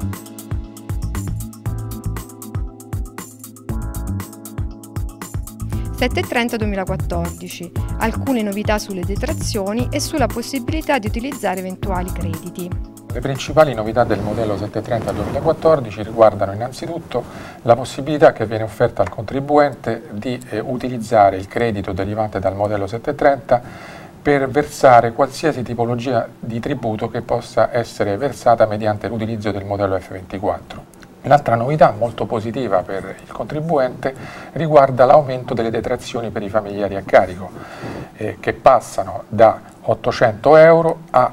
(730-2014). Alcune novità sulle detrazioni e sulla possibilità di utilizzare eventuali crediti. Le principali novità del modello 730-2014 riguardano innanzitutto la possibilità che viene offerta al contribuente di utilizzare il credito derivante dal modello 730 per versare qualsiasi tipologia di tributo che possa essere versata mediante l'utilizzo del modello F24. L'altra novità molto positiva per il contribuente riguarda l'aumento delle detrazioni per i familiari a carico, che passano da 800 euro a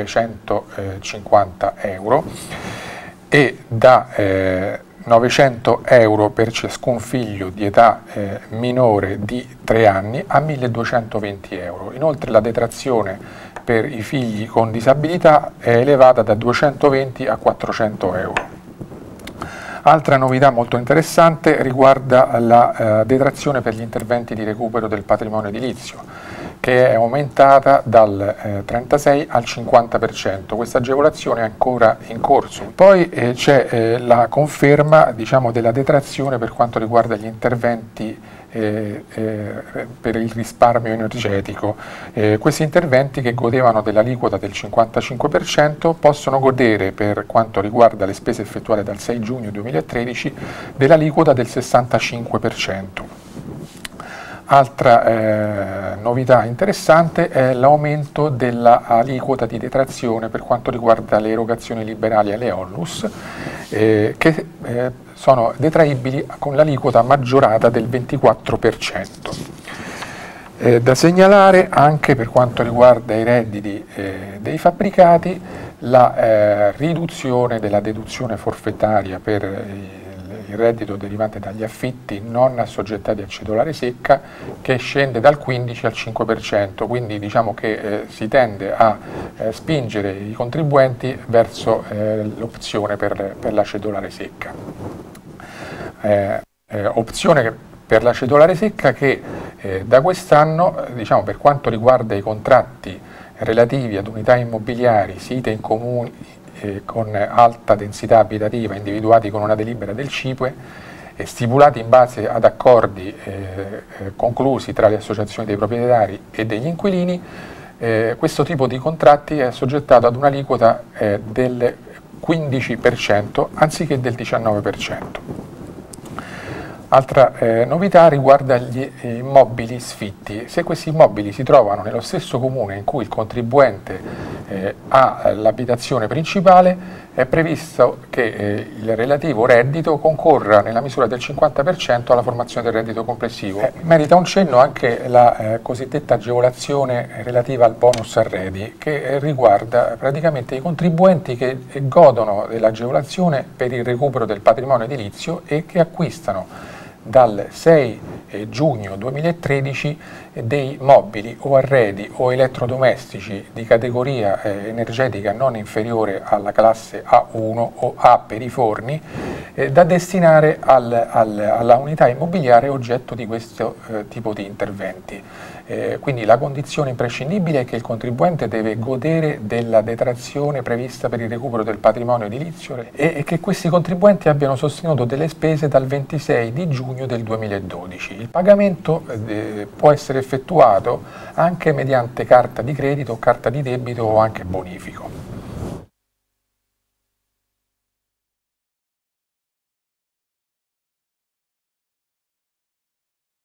950 euro e da 900 euro per ciascun figlio di età minore di 3 anni a 1220 euro. Inoltre la detrazione per i figli con disabilità è elevata da 220 a 400 euro. Altra novità molto interessante riguarda la detrazione per gli interventi di recupero del patrimonio edilizio, che è aumentata dal 36 al 50%. Questa agevolazione è ancora in corso. Poi c'è la conferma, diciamo, della detrazione per quanto riguarda gli interventi per il risparmio energetico. Questi interventi, che godevano dell'aliquota del 55%, possono godere, per quanto riguarda le spese effettuate dal 6 giugno 2013, dell'aliquota del 65%. Altra novità interessante è l'aumento dell'aliquota di detrazione per quanto riguarda le erogazioni liberali alle onlus, che sono detraibili con l'aliquota maggiorata del 24%. Da segnalare anche, per quanto riguarda i redditi dei fabbricati, la riduzione della deduzione forfettaria per il reddito derivante dagli affitti non assoggettati a cedolare secca, che scende dal 15 al 5%, quindi diciamo che si tende a spingere i contribuenti verso l'opzione per la cedolare secca. Opzione per la cedolare secca che da quest'anno, diciamo, per quanto riguarda i contratti relativi ad unità immobiliari site in comuni con alta densità abitativa, individuati con una delibera del CIPE e stipulati in base ad accordi conclusi tra le associazioni dei proprietari e degli inquilini, questo tipo di contratti è assoggettato ad un'aliquota del 15% anziché del 19%. Altra novità riguarda gli immobili sfitti. Se questi immobili si trovano nello stesso comune in cui il contribuente ha l'abitazione principale, è previsto che il relativo reddito concorra nella misura del 50% alla formazione del reddito complessivo. Merita un cenno anche la cosiddetta agevolazione relativa al bonus arredi, che riguarda praticamente i contribuenti che godono dell'agevolazione per il recupero del patrimonio edilizio e che acquistano dal 6 giugno 2013 dei mobili o arredi o elettrodomestici di categoria energetica non inferiore alla classe A1 o A per i forni, da destinare alla unità immobiliare oggetto di questo tipo di interventi. Quindi la condizione imprescindibile è che il contribuente deve godere della detrazione prevista per il recupero del patrimonio edilizio e che questi contribuenti abbiano sostenuto delle spese dal 26 di giugno del 2012. Il pagamento può essere effettuato anche mediante carta di credito, carta di debito o anche bonifico.